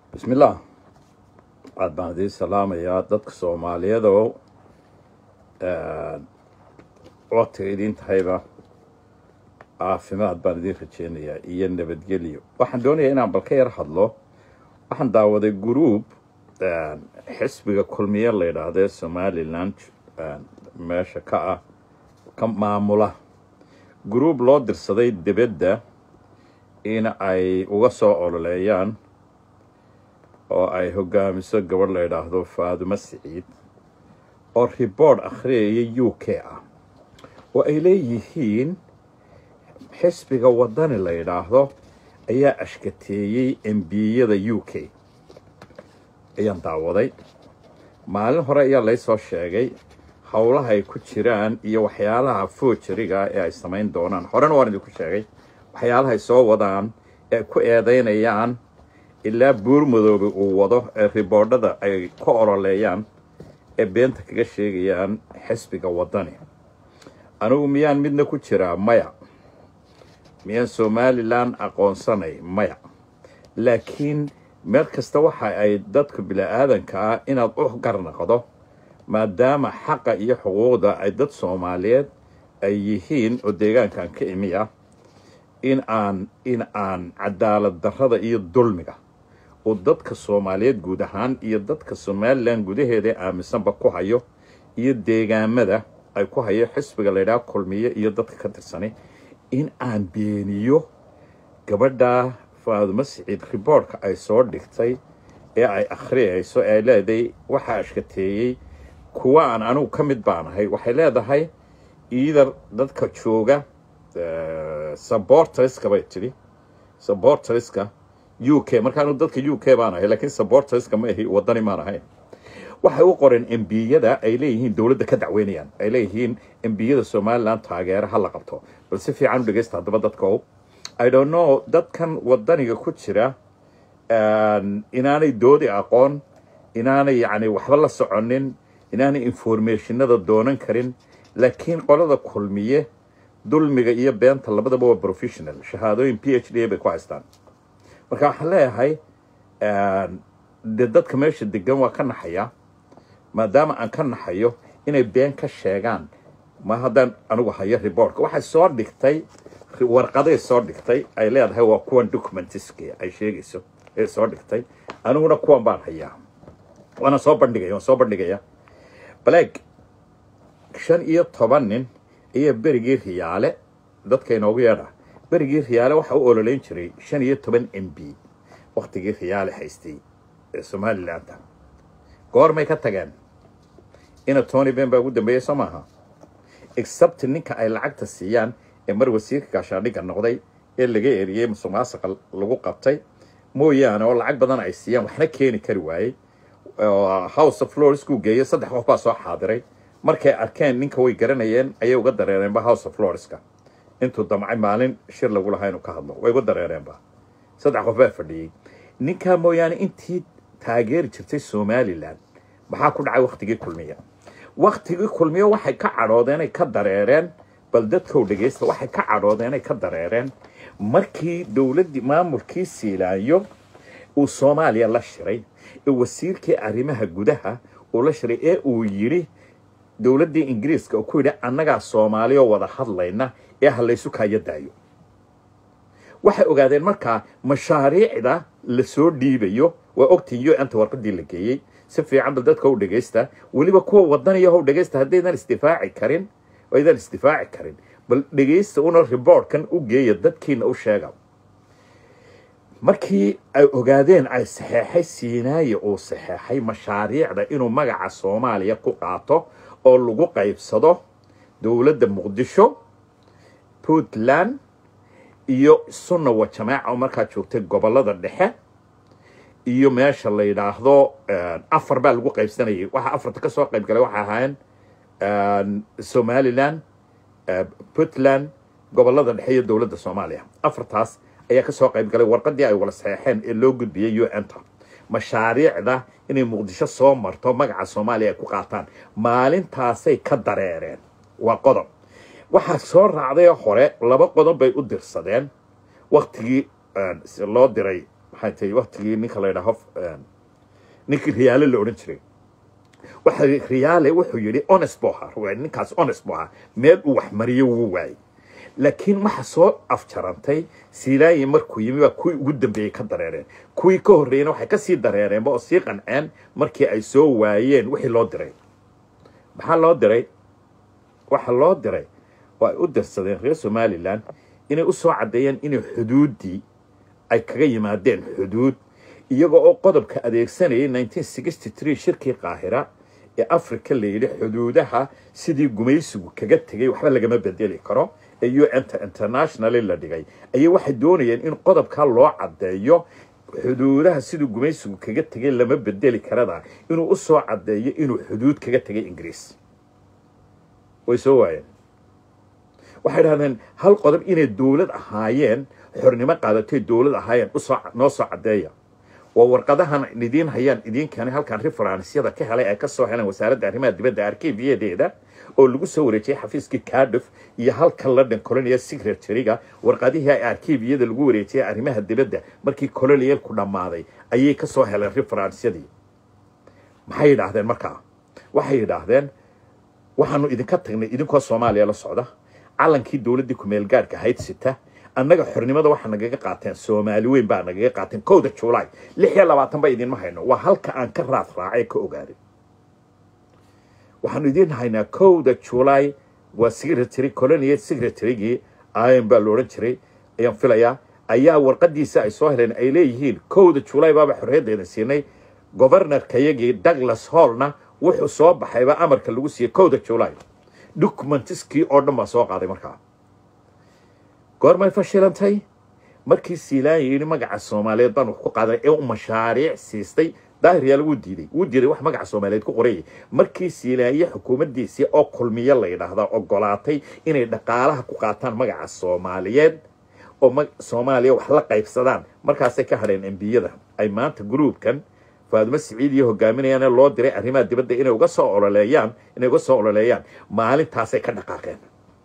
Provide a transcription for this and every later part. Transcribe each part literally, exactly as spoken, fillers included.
بسم الله. عاد بعد السلام يا دتك Soomaaliyeed oo ee waqtigeedii tahayba caafimaad baan idin rajeynayaa iyo nabadgelyo. Waxaan doonayaa inaan balka yar hadlo. Waxaan daawaday group ee xisbiga kulmiye la yiraahdo Somaliland meesha ka ah ka maamula group loo dirsaday dibadda in ay uga soo ololeeyaan oo ay hogaamiso gabadh la yiraahdo Faadumo Saciid oo report akhriyay U K ah oo ay leeyihiin xisbiga wadani la yiraahdo ayaa ashkateeyay M P-yada U K ayaan daawaday. maalin hore ayaa la soo sheegay hawlaha ay ku jiraan iyo waxyaalaha foojariga ee ay sameyn doonaan. horena waan idinku sheegay waxyaalaha ay soo wadaan ee ku eedeynayaan ilaa buur madoobe uu wado ee riboodhada ay ka oroleeyaan ee beenta kaga sheegayaan xisbiga wadani. anigu miyaan midna ku jiraa? maya. miyaan Somaliland aqoonsanay? maya. laakiin meel kasta waxa ay dadka bilaadanka ah inaad u garnaqdo maadaama xaqa iyo xuquuqda ay dad Soomaaliyeed ay yihiin oo deegaankan ka imiya in aan in aan cadaalad darrada iyo dulmiga oo dadka Soomaaliyeed guud ahaan iyo dadka Somaliland gudaheeda aaminsanba ku hayo iyo deegaamada ay ku hayo xisbiga la yiraahdo kulmiye iyo dadka ka tirsanay in aan beeniyo gabadha Faadumo Saciid reportka ay soo dhigtay ee ay akhriyayso ee leedahay waxa ashkateeyay kuwa aan anigu ka mid baanahay. waxay leedahay either dadka jooga supporterska bay tiri supporterska U K markaan dadka U K baan ahay laakiin supporterska ma ahi wadani ma ahay. waxay u qoreen M P-yada ay leeyihiin dawladda ka dacweynayaan ay leeyihiin M P-yada Somaliland taageeraha la qabto bal si fiican u dhageysta hadaba dadka. I don't know dadkan wadaniga ku jira inaanay doodi aqoon inaanay yani waxba la soconin inaanay informationada doonan karin laakiin qolada kulmiye dulmiga iyo beenta labadaba waa professional shahaadooyin P H D bay ku haystaan. marka waxaan leeyahay dadka meesha degan waa ka naxaya maadaama aan ka naxayo inay been ka sheegaan ma haddaan anigu hayo reportka. waxay soo dhigtay warqaday soo dhigtay ay leedahay waa kuwan documentiski ay sheegayso ee soo dhigtay aniguna kuwan baan hayaa waana soo bandhigaya waan soo bandhigaya black shan iyo toban nin iyo berigii riyaale dadka inoogu yeedha berigii riyaale waxa uu ololeyn jiray shan iyo toban M P waqtigii riyaale haystay ee Somaliland. goormay ka tageen? ina Tony Benn baa ugu dambeeyay Soomaha except ninka ay lacagta siiyaan ee mar wasiirka gaashaandhigga noqday ee laga eriyay musuqmaasuqa lagu qabtay mooyaane oo lacag badan ay siiyaan waxna keeni kari waayay. House of Lords ku geeyay saddex qof baa soo xaadiray markay arkeen ninka way garanayeen ayay uga dareereen ba House of Lordska intuu damcay maalin shir lagu lahaa inuu ka hadlo way uga dareereen ba saddex qof baa fadhiyay. ninka mooyaane intii taageeri jirtay Somaliland maxaa ku dhacay waqtigii kulmiye? waqtigii kulmiye waxay ka cadhoodeen ay ka dareereen bal dadka u dhageysta waxay ka cadhoodeen ay ka dareereen markii dawladda maamulkii Siilaanyo uu Soomaaliya la shiray ee wasiirkii arrimaha gudaha uu la shiray ee uu yiri dawladda Ingiriiska oo ku yiri annaga Soomaaliya wada hadlayna ee halaysu kaaya daayo. waxay ogaadeen markaa mashaariicda la soo dhiibayo waa ogtiyo inta warqadii la geeyay si fiican bal dadka u dhageysta waliba kuwa wadaniga oo dhageysta haddaydan isdifaaci karin oo idan isdifaaci karin bal dhageysta una reportkan u geeya dadkiina u sheega. markii ay ogaadeen ay saxeexay Siinaayo oo saxeexay mashaariicda inuu magaca Soomaaliya ku qaato oo lagu qaybsado dawladda Muqdisho Puntland iyo Sunna wa Jamaaca markaa joogtay gobolada dhexe iyo meesha la yiraahdo afar baa lagu qaybsanayay. waxa afarta ka soo qayb galay waxa ahaayeen Somaliland Puntland gobolada dhexe iyo dawladda Soomaaliya. afartaas ayaa ka soo qayb galay warqadii ay wala saxeexeen ee loo gudbiyay U N ta mashaariicda inay Muqdisho soo marto magaca Soomaaliya ku qaataan. maalintaasay ka dareereen waa qodob. waxa soo raacday hore laba qodob bay u dirsadeen waqtigii loo diray حتى وقت نيك الله يرحمه نيك ريال اللي أورنجري واحد ريال وحو يري honest بوها هو نيكاس honest بوها ميل وحمريه وواي لكن ما حصو أفشرنتي سيلاي مركو يمي وكوي قدام بيه كدريرين كوي كهرين وحي كسي دريرين بقى سيقن عن مركي أي سو وايين وحي لو دري بحال لو دري وحال لو دري وأي أدر الصديق غير سومالي لان إني أسو عديان إني حدود دي أي كغي مادين حدود iyagoo oo qodobka adeegsanayay nineteen sixty-three shirkii qaahira ee Afrika leeyahay xuduudaha sidii gumaysigu kaga tagay waxba laga ma bedeli karo ee U N international la dhigay ayay waxay doonayeen in qodobka loo cadeeyo xuduudaha sidii gumaysigu kaga tagay lama bedeli karada inuu u soo cadeeyo inuu xuduud kaga tagay Ingiriis way soo waayeen waxay raadeen hal qodob inay dawlad ahaayeen xornimo qaadatay dawlad ahaayeen u soo noo soo cadeeya وورقدها ندين هيان ندين كان هالكان ريفرانسيada ka helay ay ka soo heleen wasaaradda arrimaha dibadda arkiibiyadeeda oo lagu soo wareejiyay xafiiskii Cardiff iyo halka London Colonial Secretary-ga warqadihii ay arkiibiyada lagu wareejiyay arrimaha dibadda markii colonial ku dhamaaday ayay ka soo heleen referansyadii maxay yiraahdeen markaa waxay yiraahdeen waxaanu idinka tagnay idinkoo Soomaaliya la socda calankii dawladda ku meel gaarka ahayd sita annaga xornimada waxa naga qaateen Soomaali weyn baa naga qaateen kowda July lix iyo labaatan ba idin ma hayno waa halka aan ka raad raacay ka ogaaday waxaan idin haynaa kowda July waa secretary colonial secretary-gii ayaan baa loo oran jiray ayaan filayaa ayaa warqadiisa ay soo heleen ay leeyihiin kowda July baba xorriyadeeda siinay governor-kayagii Douglas Hall-na wuxuu soo baxayba amarka lagu siiyay kowda July documentiskii oo dhan baa soo qaaday markaa goormay fashilantay markii Siilaayeen magaca Soomaaliyeed baan ku qaaday ee mashaariic siistay daahiriya lagu diiday uu diiday wax magaca Soomaaliyeed ku qoray markii Siilaaye xukuumaddiisa oo kulmiye la yiraahdo ogolaatay inay dhaqaalaha ku qaataan magaca Soomaaliyeed oo Soomaaliya wax la qaybsadaan markaas ay ka hadheen M P-yada ay maanta groupkan Faadimo Siciid iyo hogaaminayaan loo diray arrimaha dibadda inay uga soo ololeeyaan inay uga soo ololeeyaan maalintaas ay ka dhaqaaqeen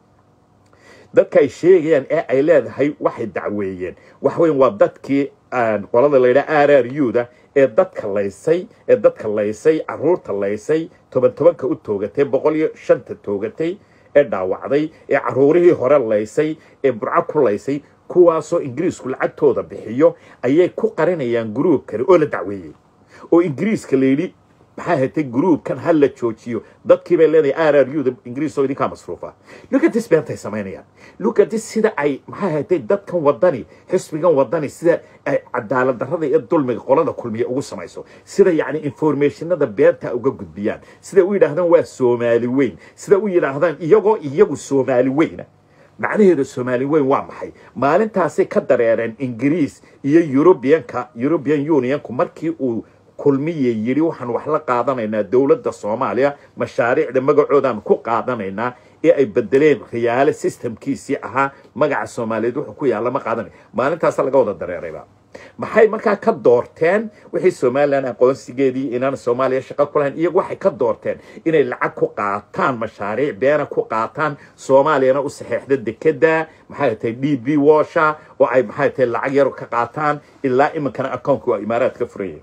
dadka ay sheegayaan ee ay leedahay waxay dacweeyeen wax weyn waa dadkii aan qolada la yiraahdo R R U-da ee dadka laysay ee dadka laysay caruurta laysay toban tobanka u toogatay boqol iyo shan ta toogatay ee dhaawacday ee caruurihii hore laysay ee burca ku laysay kuwaasoo Ingiriisku lacagtooda bixiyo ayay ku qarinayaan group kale oo la dacweeyay oo Ingiriiska leeyay maxaa hatay group kan hal la joojiyo dadkii bay leedahay R R U-da Ingiriis oo idinka masruufa look at this beentay sameynayaan look at this sida ay maxaa hatay dadkan wadani xisbigan wadani sida ay cadaalad darrada iyo dulmiga qolada kulmiye ugu samayso sida yaani informationada beenta uga gudbiyaan sida u yiraahdaan waa Soomaali weyn sida u yiraahdaan iyagoo iyagu Soomaali weyn macnaheedu Soomaali weyn waa maxay maalintaas ka dareereen Ingiriis iyo European-ka European Union-ku markii uu kulmiye yiri waxaan wax la qaadanaynaa dawladda Soomaaliya mashaariicda magacoodan ku qaadanaynaa ee ay bedeleen riyaal systemkiisii ahaa magaca Soomaaliyeed wuxuu ku yaala ma qaadanay maalintaas laga wada dareerayba maxay markaa ka doorteen wixii Soomaaliland aqoonsigeedii inaan Soomaaliya shaqo ku lahayn iyagu waxay ka doorteen inay lacag ku qaataan mashaariic beena ku qaataan Soomaaliyana u saxiixda dekada maxay tahay D B Washa oo ay maxay tahay lacag yar ka qaataan ilaa imankana account-ku Imaaraadka furiyay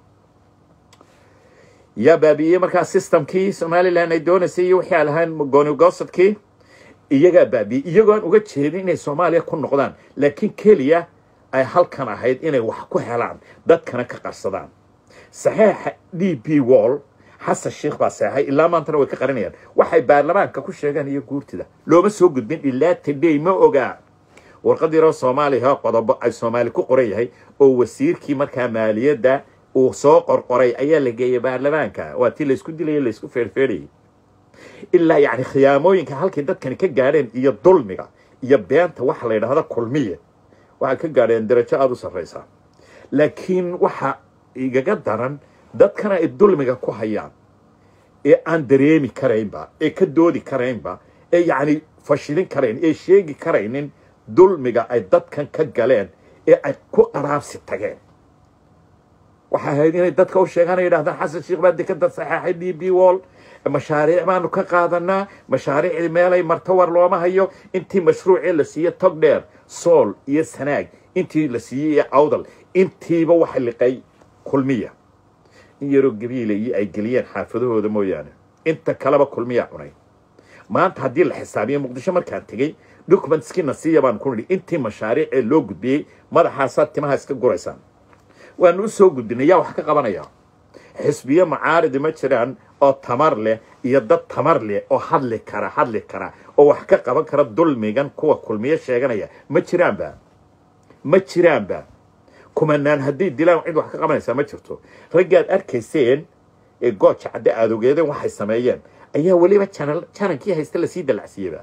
يا بابي مركز سيستم كي سومالي لأن يدونسي وحي على هاي مقوني وقصد كي إيجا بابي إيجا وقت شهدين إن سوماليا كون نقدان لكن كليا أي حال كان هيد إنه وحكو هلان داد كان كقصدان صحيح دي بي وول حس الشيخ باساهي إلا ما أنتنا وكقرنيا وحي بارلمان كاكو شيغان يقول تدا لو ما سوق الدين إلا تدي ما أوغا ورقد يرى سومالي ها قضب أي سومالي كو قريه هاي أو وسير كي مركا مالية دا وسوق قرقري أيا لجيه بارلمانكا واتي ليسكو دي ليه ليسكو فيرفيري إلا يعني خياموينك هالكي داد كان كجارين إيا الظلمية إيا بيانتا waxa la yiraahdo kulmiye waxa ka gaareen darajo aad u sareysa laakiin waxa igaga daran dadkana ay dulmiga ku hayaan ee aan dareemi karaynba ee ka doodi karaynba ee yani fashilin karayn ee sheegi karaynin dulmiga ay dadkan ka galeen ee ay ku qaraabsi tageen waxa hayeen inay dadka u sheegaan yiraahdaan xasan sheekh baad ka dad saxaxay D B wall mashaariic maanu ka qaadanaa mashaariic meelay martawar looma hayo intii mashruuc la siiyo tog dheer sool iyo sanaag intii la siiyay awdal intiiba waxa liqay kulmiya in yaro gabiilay ay geliyeen xaafadahooda mooyaane inta kaleba kulmiya cunay maanta haddii la xisaabiyo muqdisho markaan tegey documentskii nasiya baan ku nidhi intii mashaariic ee loo gudbiyey madaxaasaa timaha iska guraysaan waanu u soo gudbinay yaa wax ka qabanaya xisbiyo macaaridi ma jiraan oo tamar leh iyo dad tamar leh oo hadli kara hadli kara oo wax ka qaban kara dulmigan kuwa kulmiye sheeganaya ma jiraanba ma jiraanba kumanaan haddii dilaan cid wax ka qabanaysaa ma jirto raggaad arkayseen ee gooja cadde aad ogeedeen waxay sameeyeen ayaa weliba janankii haysta lasii dalacsiiyeyba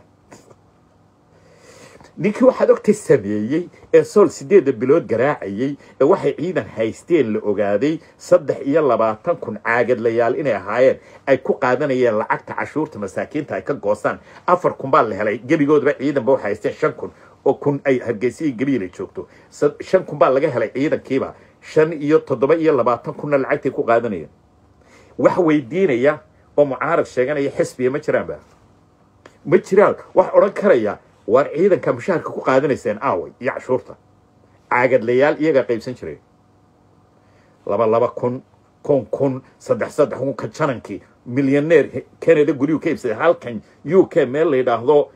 ninkii waxaad ogtay sameeyey ee sool sideeda bilood garaacayey ee waxay ciidan haysteen la ogaaday saddex iyo labaatan kun caagadlayaal inay ahaayeen ay ku qaadanayeen lacagta cashuurta masaakiinta ay ka goostaan afar kun baa la helay gebigoodaba ciidanba waxay haysteen shan kun oo kun ay hargeysihii gabiilay joogto shan kun baa laga helay ciidankiiba shan iyo toddoba iyo labaatan kunna lacagtay ku qaadanayeen wax weydiinaya oo mucaarad sheeganaya xisbiya ma jiraanba ma jiraan wax odhan karaya war ciidanka mushaharka ku qaadanayseen aaway iyo cashuurta caagadlayaal iyagaa qaybsan jiray laba laba kun kun kun saddex saddex kun ka janankii milyaneer canada guriyuu ka iibsaday halkan u k meel la yidhaahdo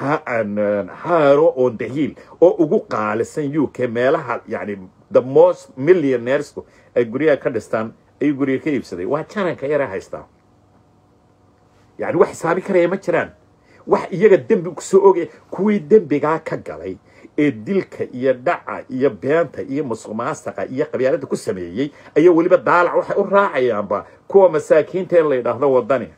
haaro oo dahiil oo ugu qaalisan u k meelaha yani the most millionairesku ay guryaha ka dhistaan ayuu guriga ka iibsaday waa jananka yaraa haystaa yani wax xisaabi karaya ma jiraan wax iyaga dembi ku soo ogay kuwii dembigaa ka galay ee dilka iyo dhaca iyo beenta iyo musuqmaasuqa iyo qabyaalada ku sameeyey ayaa weliba daalac waxay u raacayaanba kuwa masaakiinta ee la yidhaahdo wadani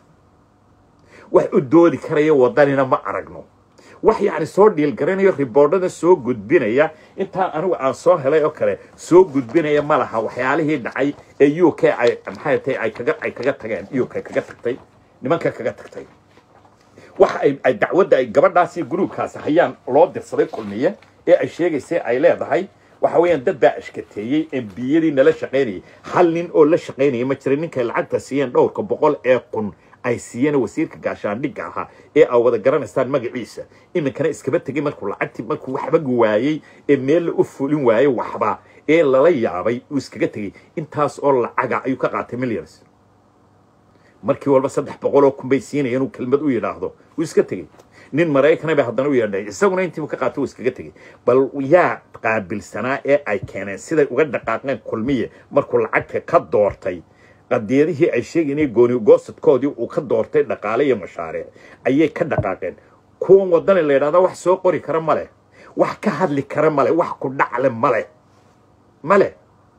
wax u doodi karaya wadanina ma aragno wax yani soo dhiil garanayo riboordhada soo gudbinaya intaan anigu aan soo helay oo kale soo gudbinaya ma laha waxyaalihii dhacay ee u k ay maxay tahay ay kaga ay kaga tageen u k kaga tagtay nimanka kaga tagtay waxa ay dacwadda ay gabadhaasi gruubkaas hayaan loo dirsaday kulmiye ee ay sheegaysay ay leedahay waxa weeyaan dad baa ashkateeyey embiyadii nala shaqaynayay hal nin oo la shaqaynayay ma jirin ninkay lacagta siiyeen dhowrka boqol ee kun ay siiyeen wasiirka gaashaandhigga ahaa ee ay wada garanaysaan magaciisa iminkana iskaba tegay markuu lacagtii markuu waxba waayey ee meel la u fulin waayey waxba ee lala yaabay uu iskaga tegey intaas oo lacaga ayuu ka qaatay millions markii walba saddex boqol oo kun bay siinayeen uu kelmad u yidhaahdo wuu iska tegey nin maraykana bay haddana u yeedhay isaguna intii uu ka qaatay wuu iskaga tegey bal yaa qaabilsanaa ee ay keeneen siday uga dhaqaaqeen kulmiye markuu lacagta ka doortay qadiyadihii ay sheegayeen gooni goosadkoodii uu ka doortay dhaqaale iyo mashaariic ayay ka dhaqaaqeen kuwan wadani la yidhaahdo wax soo qori kara male wax ka hadli kara male wax ku dhacle male male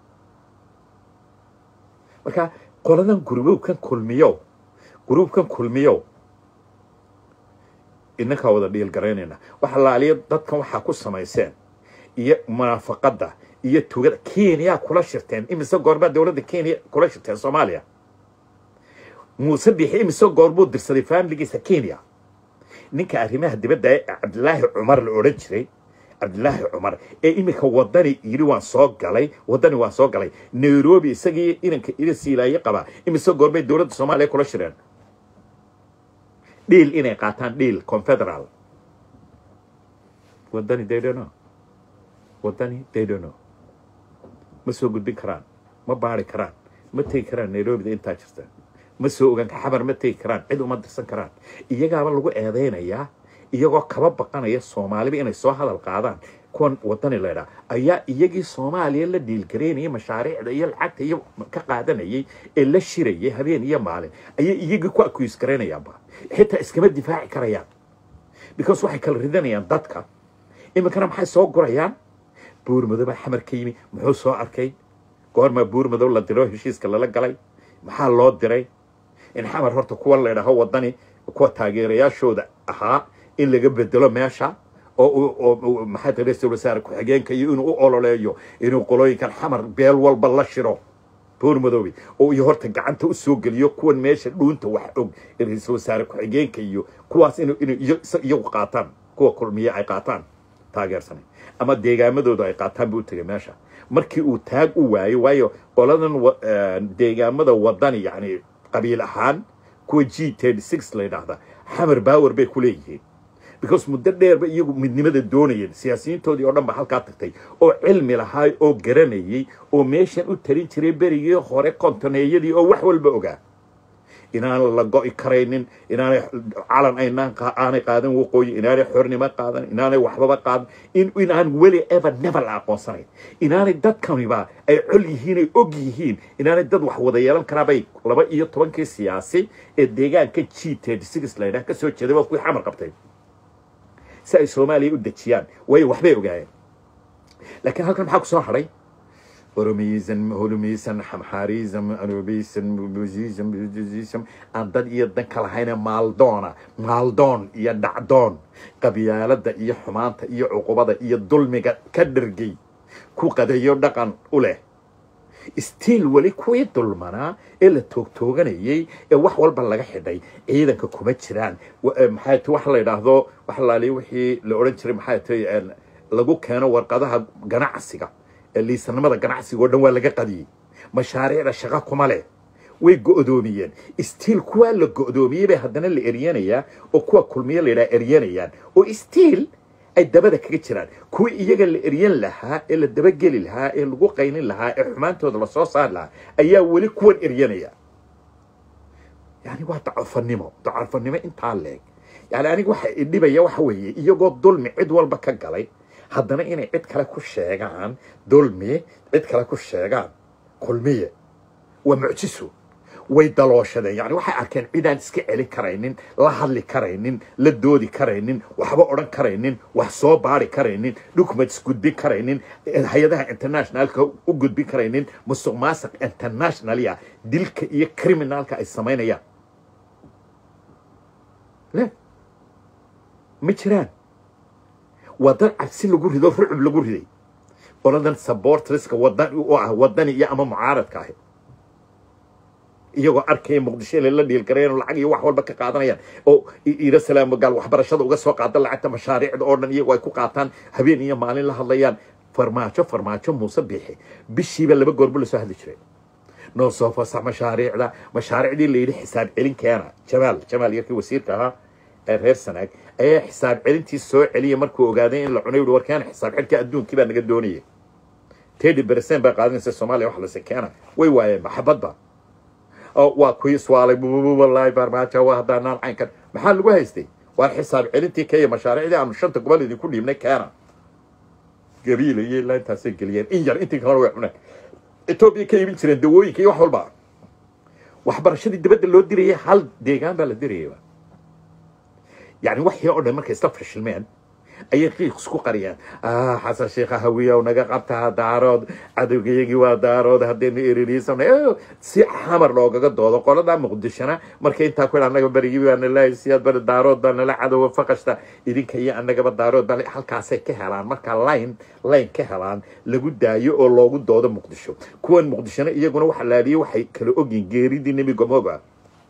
marka qoladan gruubkan kulmiyo gruubkan kulmiyo inaka wada dhiil garaynayna waxa laaliyo dadkan waxa ku samayseen iyo munaafaqada iyo tugada Kenya kula shirteen imise goorba dawladda Kenya kula shirteen Soomaaliya Muuse Bixi imise goorbu dirsaday family-giisa Kenya ninka arrimaha dibadda ee Cabdullaahi Cumar la oran jiray Cabdullaahi Cumar ee imika wadani yiri waan soo galay wadani waan soo galay Nairobi isagii inanka ila siilaayay qaba imise goorbay dawladda Soomaaliya kula shireen deal inay qaataan deal confederal wadani they don't know wadani they don't know ma soo gudbin karaan ma baari karaan ma tegi karaan Nairobi inta jirta ma soo ogaan xabar ma tegi karaan cid uma dirsan karaan iyagaaba lagu eedeynayaa iyagoo kaba baqanaya Soomaaliba inay soo hadal qaadaan kuwan wadani leeyahay ayaa iyagii Soomaaliya la dhiil gareynayay mashaariicda iyo lacagta iyo ka qaadanayay ee la shirayay habeen iyo maalin ayaa iyagii ku accuse gareynayaanba xitaa iskama difaaci karayaan because waxay kala ridanayaan dadka imikana maxay soo gurayaan buur madow xamar ka yimi muxuu soo arkay goorma buur madow la diro heshiiska lala galay maxaa loo diray in xamar horta kuwa la yiraahdo wadani kuwa taageerayaashooda ahaa in laga bedelo meesha oo maxay tahay raiisul wasaare ku xigeenka iyo inuu u ololeeyo inuu qolooyinkan xamar beel walba la shiro buur madow oo iyo horta gacanta u soo galiyo kuwan meesha dhuunta wax og raiisul wasaare ku xigeenka iyo kuwaas inuu iyo qaataan kuwa kulmiye ay qaataan taageersanay ama deegaamadooda ay qaataan buu tagay meesha markii uu taag u waayay waayo qoladan deegaamada wadani yani qabiil ahaan kuwa G thirty-six la yiraahdo xamar power bay ku leeyihiin because muddo dheerba iyagu midnimada doonayeen siyaasiyiintoodii oo dhan ba halkaa tagtay oo cilmi lahaay oo garanayay oo meeshan u talin jiray berigii hore kontoneeyadii oo wax walba ogaa inaan la go'i karaynin inaanay calan aynaan aanay qaadan waqooyi inaanay xornimo qaadan inaanay waxbaba qaadan in inaan weli ever never la aqoonsanayn inaanay dadkaniba ay col yihiin ay og yihiin inaanay dad wax wada yeelan karaabay laba iyo tobankii siyaasi ee deegaanka G thirty-six la yidhaah ka soo jeedaba kuwii xamar qabtay si ay Soomaaliya u dejiyaan way waxbay ogaayeen laakiin halkan maxaa ku soo haray ورميزن هولميزن حمحاريزم أنوبيزن موزيزم موزيزم أندن يدن كلهين مالدونا مالدون يدعدون قبيلة إيه حمانة إيه عقوبة إيه ظلم كدرجي كو قد يردقن أوله استيل ولي كوي ظلمنا إلا توك توغن إيه وح والبلغ حدي إذا ككومتشران محايت وحلا يراهدو وحلا لي وحي لأورنجري محايت لغو كانوا ورقادها قناعسيقا اللي سنمدا ganacsiga oo dhan waa laga qadiyay mashaariicda shaqo kuma leh way go'doomiyeen stiil kuwa la go'doomiyay bay hadana la eryanaya oo kuwa kulmiye la yiraahdo eryanayaan oo stiil ay dabada kaga jiraan kuwa iyaga la eryan lahaa ee la daba gali lahaa ee lagu qaynin lahaa ee xumaantooda la soo saar lahaa ayaa wali kuwan eryanaya yani waa dacafanimo dacafanimo inta leeg yani aniga waxa idibaya waxa weeye iyagoo dulmi cid walba ka galay haddana inay cid kale ku sheegaan dulmi cid kale ku sheegaan kulmiye waa mucjiso way dalooshadeen yani waxay arkeen cidaan iska celi karaynin la hadli karaynin la doodi karaynin waxba odhan karaynin wax soo baari karaynin documents gudbin karaynin hay'adaha internationalka u gudbin karaynin musuq maasuq internationalya dilka iyo criminalka ay samaynayaan le ma jiraan ودن عبسين لجور هذا رعب لجور هذي ولدن سبورت ريسك ودن ودني يا أمام معارض كاهي يجوا أركي مقدسين لله دي الكريم والعقي وحول بك قاعدنا يعني أو يرسل قال وحبر الشط وقصوا قاعد الله حتى مشاريع الأردن يجوا يكون قاعدان هبين يا مالين الله الليان فرماتشو فرماتشو مصبيحي بالشيء اللي بقول بلو سهل شيء نوصف صح مشاريع لا مشاريع دي اللي حساب إلين كيانا جمال جمال يركي وسير كها reer sanaag ayaa xisaab celintii soo celiyay markuu ogaaday in la cunay warkaan xisaab xilka adduunka baa naga doonayay thirty percent baa qaadanaysa Soomaaliya wax la sakeena way waayeen maxabadba oo waa ku iswaalay wallahi barbaata waa hadaan caynkan maxaa lagu haystay waa xisaab celintii kay mashaariicda aan shanta gobol idin ku dhiibnay kaana gabiil iyo la intaasay galiyeen in yar intii kale way cunay Ethiopia ka iibin jireen dawooyinka iyo wax walba waxbarashadii dibadda loo diriyay hal deegaan baa la diriyay يعني وحي أقول مركز استفرش المان أي قيق سكو قريان آه حسن الشيخ هوية ونجا قبتها دارود عدو يجي ودارود هدين إيريس أنا سي حمر لوجا قد دودا قال ده مقدشنا مركين تاكل أنا بريجي وأنا لا يسياد بر دارود بنا لا عدو فقشتا إذا كي أنا جب دارود بنا حال كاسة كهلان مركا لاين لاين كهلان لجود دايو أو لوجود دودا مقدشو كون مقدشنا يجونا وحلالي وحي كلو أجين جيري دي نبي جموجا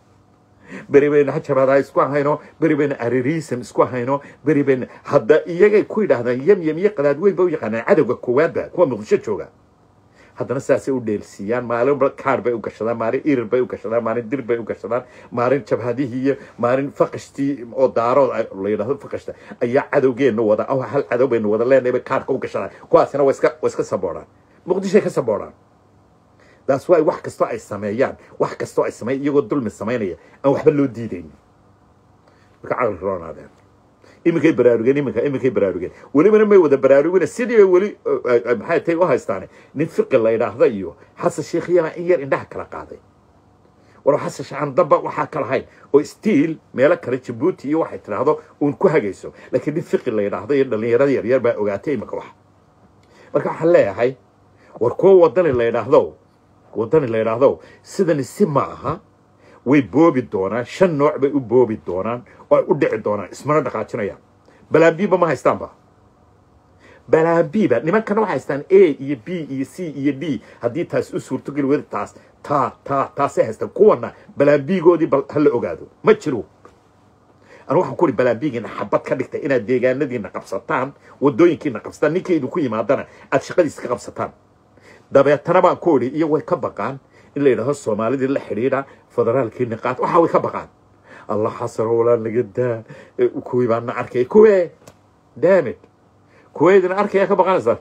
بريبين حشرة إسكوا هينو بريبين أريريسم إسكوا هينو بريبين هذا يجي كويدا هذا يم يم يقدر وين بوي قنا عدو كواد ده كوا مغشة شوجا هذا نساسي وديل سيان مالهم بركار بيو كشلا ماري إير بيو كشلا ماري دير بيو كشلا مارين شب هذه هي مارين فقشتي أو دارو اللي ده فقشته أي عدو جين نوضا أو هل عدو بين نوضا لا نبي كار كوا كشلا كوا سنة ويسك ويسك سبوران مقدسة كسبوران that's why wax kasto ay sameeyaan wax kasto ay sameeyaan iyagoo dulmi sameynaya aan waxba loo diidayn marka caqli roonaadeen imikay baraarugeen imika imikay baraarugeen weliba may wada baraarugeen sidii weli maxay tahay u haystaan nin fiqi la yiraahdo iyo xasan sheekhyana in yar indhaha kala qaaday wala xasan shacaan daba waxa kala hay oo steel meel kale Djibouti iyo waxay tiraahdo uun ku hagayso laakiin nin fiqi la yiraahdo iyo dhalinyarada yar yar baa ogaatay imika wax marka waxa leeyahay war koo wadan la yiraahdo wadani la yiraahdo sidan si ma aha way boobi doonaan shan nooc bay u boobi doonaan oo u dhici doonaan ismana dhaqaajinayaan balaabiiba ma haystaanba balaabiiba nimankan waxa haystaan A iyo B iyo C iyo D hadii taas u suurto gal wada taas ta ta taas haysta kuwana balaabiigoodii bal hal ogaado ma jiro أنا واحد كوري بلابيجي نحبط كذلك إن الدجاج الذي نقبضتان ودوين كي نقبضتان نيكي يدوكي يمادنا أتشقد يسقبضتان دابا ترى كوري يوه كبقان اللي له الصومالي دي الحريرة فدرال كي نقاط وحاول كبقان الله حصر ولا نقدا كوي بان أركي كوي دامت كوي دنا أركي يا كبغانسا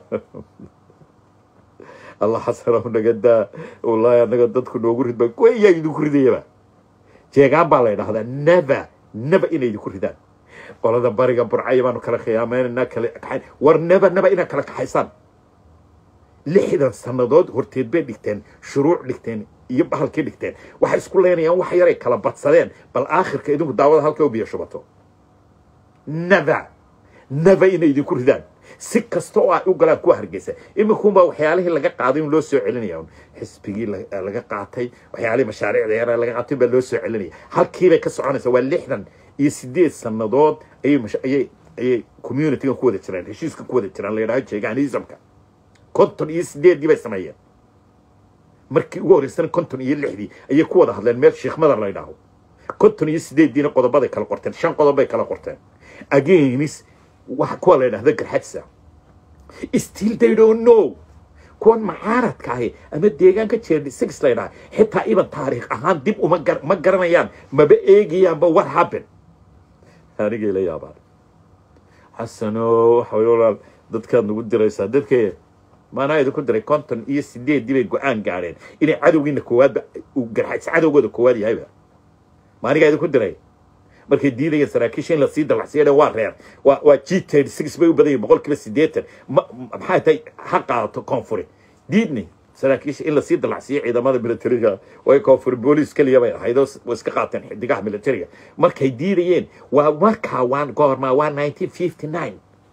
الله حصر ولا نقدا والله يا نقدا تكون وقرد بان كوي يا يدو كردي با جيغان بالي هذا never never إنا يدو كردان قال هذا بارقة برعاية بانو كلا خيامين إنا كلا كحين ور never never إنا كلا كحيسان لحدا سنادود هرتيد بين دكتين شروع دكتين يبقى هالكي دكتين waxa isku leenayaan wax yar ay kala badsadeen bal aakhirka idinku daawada halka u biyo shubato never never inay idinku ridaan si kasto oo ay u galaan ku hargeysa imikuun baa waxyaalihii laga qaaday in loo soo celinayo xisbigii laga qaatay waxyaalihii mashaariicda yar laga qaatay baa loo soo celinaya halkii bay ka soconaysaa waa lixdan iyo sideed sanadood ay ay ay community-ga ku wada jiraan heshiiska ku wada jiraan la yiraahdo jeegaanisamka konton iyo sideed bay sameeyeen markii ugu horeysana konton iyo lixdii ayay ku wada hadleen meel Sheekh Madar la yiraahdo konton iyo sideed diina qodobada kala qorteen shan qodob bay kala qorteen again wax ku la yiraahdo garxadsa still they don't know kuwan macaaradka ah ama deegaanka jeerdi six la yiraahdo xitaa iban taariikh ahaan dib uma ma garanayaan maba eegayaan ba what happened aniga la yaabaan xasano xawlo dadka nagu diraysa dadka maana idinku diray konton iyo sideed dibay go'aan gaareen inay cadowgiina koowaad u garxay cadowgooda koowaad yahay maaniga idinku diray markay diidayeen saraakiisha in la sii dalacsiiyay waa reer waa waa G thirty-six bay u badayeen boqolkiiba siddeetan maxay tahay xaqaato koonfur diidni saraakiisha in la sii dalacsiiyay ciidamada militariga way koonfur booliis kaliya bay ahayd oo iska qaateen xidigaha militariga markay diidayeen waa markaa waan goorma waa nineteen fifty-nine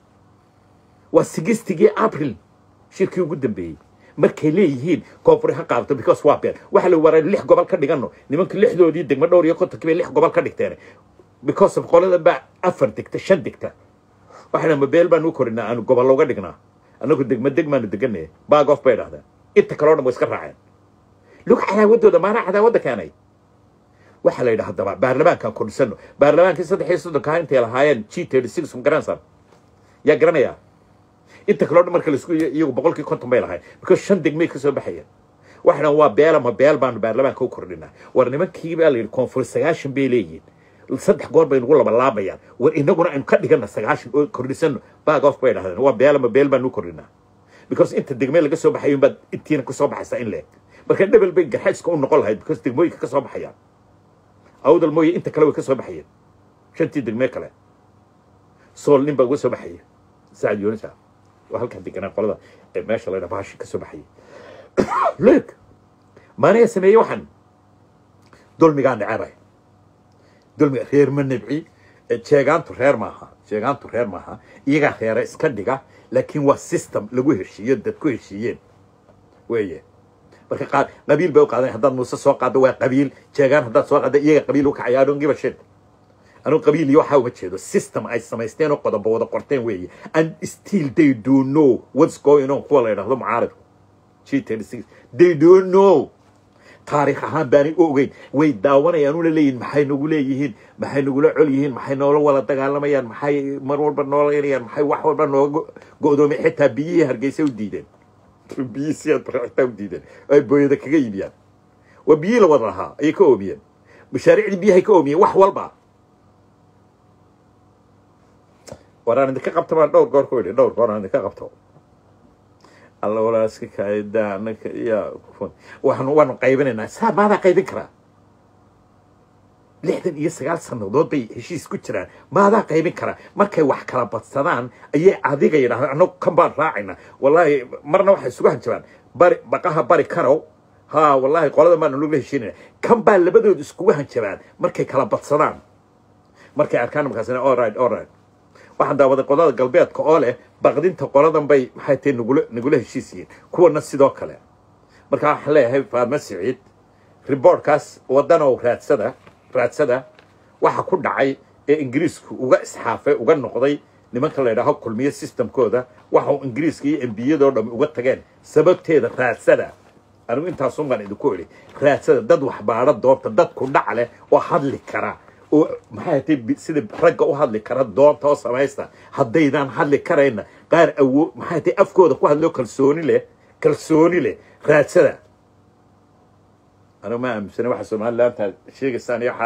waa sixty April shirkii ugu dambeeyay markay leeyihiin koonfur ha qaabto because waa been waxa la waray lix gobol ka dhigano nimanka lixdoodii degmo dhowr iyo konton kibay lix gobol ka dhigteen because of qolada ba afar degta shan degta waxana mabeel baan u korinaa aan gobol looga dhignaa anagu degmo degmaan deganay baag of bay dhahdaa inta kale oo dhan way iska raaceen lug cadaawadooda maana cadaawada keenay waxa la yiraahdaa baarlamaankan korsano baarlamaankii saddex iyo soddon ka intay lahaayeen G thirty-six um garansan ya garanaya inta kale oo marka la isku iyagu boqolkii konton bay lahayn because shan degmay ka soo baxayeen waxna waa beel ama beel baan baarlamaanka u kordhinaa war nimankii baa la yiri koonfur sagaashan bay leeyihiin saddex goor bay ugu laba laabayaan war inaguna in ka dhigana sagaashan oo kordhisano baag of bay dhahdeen waa beel ama beel baan u kordhinaa because inta degmay laga soo baxayo bad intiina ka soo baxaysa in leeg marka double bay garxayska u noqon lahayd because degmooyinka ka soo baxayaan awdal mooye inta kale way ka soo baxayeen shantii degmay kale sool nin baa uga soo baxaya saad yoonisa وهلك دقنا قلدا ماشي الله ينبهش كسب حي ليك ما أنا سميه وحن دول ميجان عري دول مي خير من نبعي تشيغان تخير معها تشيغان تخير معها يجا خير إسكندقة لكن هو السيستم لقوه الشيء ده كوه الشيء وياه بس قال قبيل بوقع هذا نص سوق هذا قبيل تشيغان هذا سوق هذا يجا قبيل وكعيادون جيب الشد أنا قبيل يوحى وجهه السيستم أي سمايستين وقضى بوضع قرتين ويا and still they do know what's going on قولا يرهضوا معارض شيء thirty-six they don't know تاريخ هان باني أوغين ويداوانا يانونا ليين محاي نقوليهين محاي نقول عليهين محاي نولا ولا تقالميان محاي مرور برنولا محاي وحور برنولا قودومي حتى بيه هرقيسي وديدين بيه سياد حتى وديدين أي بويدا كغيبيان وبيه لوضعها أي كوبيان مشاريع بيه هي كوبيان وحوال با وران عندك قبطة ما دور قور كويلي دور قور عندك قبطة الله ولا اسكك هيدا انك يا كفون وحن وانو قايبين الناس ها ماذا قايبين كرا لحدن iyo sagaal sanadood bay heshiis ku jiraan maada qaybin kara markay wax kala badsadaan ayay adiga yiraahdaan anoo kan baan raacina wallahi marna waxa isugu hanjabaan bari baqaha bari karo ha wallahi qolada ma nulu heshiinina kan baa labadood isku hanjabaan markay kala badsadaan markay arkaan markaasna all right all right waxaan daawada qolada galbeedka oo leh baqdinta qoladan bay maxay tahay nugula nugula heshiisiin kuwana sidoo kale marka waxa leeyahay Faadma Saciid reportkaas wadana oo raadsada raadsada waxa ku dhacay ee Ingiriisku uga isxaafay uga noqday nimanka la yiraahdo kulmiye systemkooda waxa uu Ingiriiska iyo M B A-doo dham uga tageen sababteeda raadsada anigu intaas uun baan idinku iri raadsada dad wax baara doobta dad ku dhac leh oo hadli kara oo maxay tahay sida ragga u hadli kara doonta oo samaysta haddaydan hadli karayna qaar awo maxay tahay afkooda ku hadlo kalsooni leh kalsooni leh raadsada أنا ما أمسنا واحد سمع الله أنت شيء الثاني حاس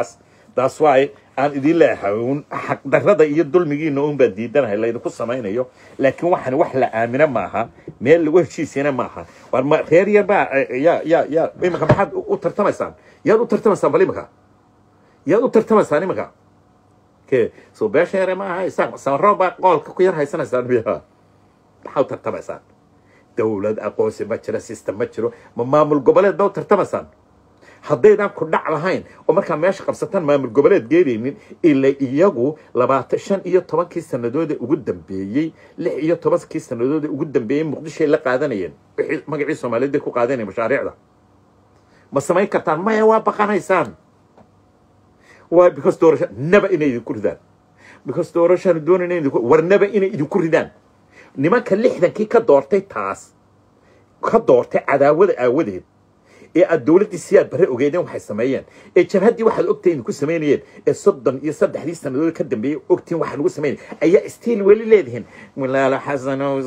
that's why aan idin leeyahay xaq darrada iyo dulmigiina uun baa diidanahay laydinku samaynayo laakiin waxaan wax la aamina maaha meel lagu heshiisina maaha war ma reer yar baa ya ya ya imika maxaad u tartamaysaan yaad u tartamaysaan bal imika yaad u tartamaysaan imika ke soo beesheere maaha isaan samaro baa qoolka ku yar haysanaysaan biyaha maxaa u tartamaysaan dawlad aqoonsi ma jiro system ma jiro ma maamul goboleed baa u tartamaysaan haddaydan ku dhac lahayn oo markaa meesha qabsataan maamul goboleed geeraynin ilaa iyagu labaatan shan iyo tobankii sanadooda ugu dambeeyey lix iyo tobankii sanadooda ugu dambeeyey muqdisho ay la qaadanayeen wixii magacii Soomaaliyeed ku qaadanayeen mashaariicda ma samayn kartaan maya waa baqanaysaan waa because doorasho naba inay idinku ridaan because doorasho doonayeen idinku war naba inay idinku ridaan nimanka lixdankii ka doortay taas ka doortay cadaawada aawadeed ee dawladda siyaad bare ogeedeen waxay sameeyeen ee jabhadii waxaad ogtayn ku sameeyeen ee soddon iyo saddex sanadood ka dambeeyay ogtiin waxa lagu sameeyay ayaa stiil wali leedahay walaalo xasan oo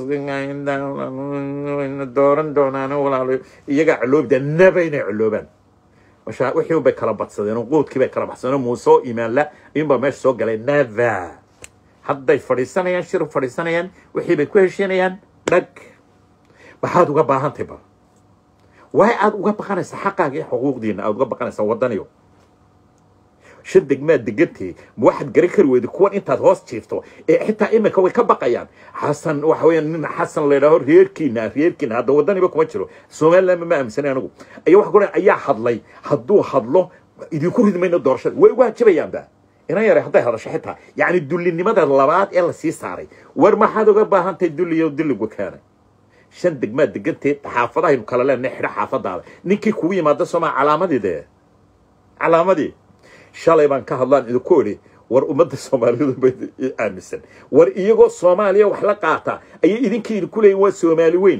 dooran doonaan walaalo iyaga caloobda nabayna caloobaan masha wixii bay kala badsadeen oo qoodkii bay kala baxsadeen muuso iimaan la inba meesh soo galay nava hadday fadhiisanayaan shir fadhiisanayaan wixii bay ku heshiinayaan dhag waxaad uga baahantahay ba waay aad uga baqanaysaa xaqaaga iyo xuquuqdiina aad uga baqanaysaa wadaniyo shan degmaad degantii ma waxaad garan kari weyday kuwan intaad hoos jiifto ee xitaa iminka way ka baqayaan xasan waxa weeyaan nin xasan la yidhaaho reerkiina reerkiina hadda wadaniba kuma jiro Soomaaliland ma aaminsanay anigu ayaa wax goran ayaa hadlay hadduu hadlo idinku ridmayna doorashada way waajibayaan ba inay yar hadday hadasho xitaa yacni dullinimada labaad ee la sii saaray war maxaad uga baahantahay dulliyo dulligu keenay shan degmaad deganteed xaafadaha inuu kala leenahay xira xaafadaada ninkii kugu yimaada Soomaa calaamadide calaamadii shalay baan ka hadlaan idinku ori war ummadda Soomaaliyeed bay aaminsan war iyagoo Soomaaliya wax la qaata ayay idinkii idinku leeyihiin waa Soomaali weyn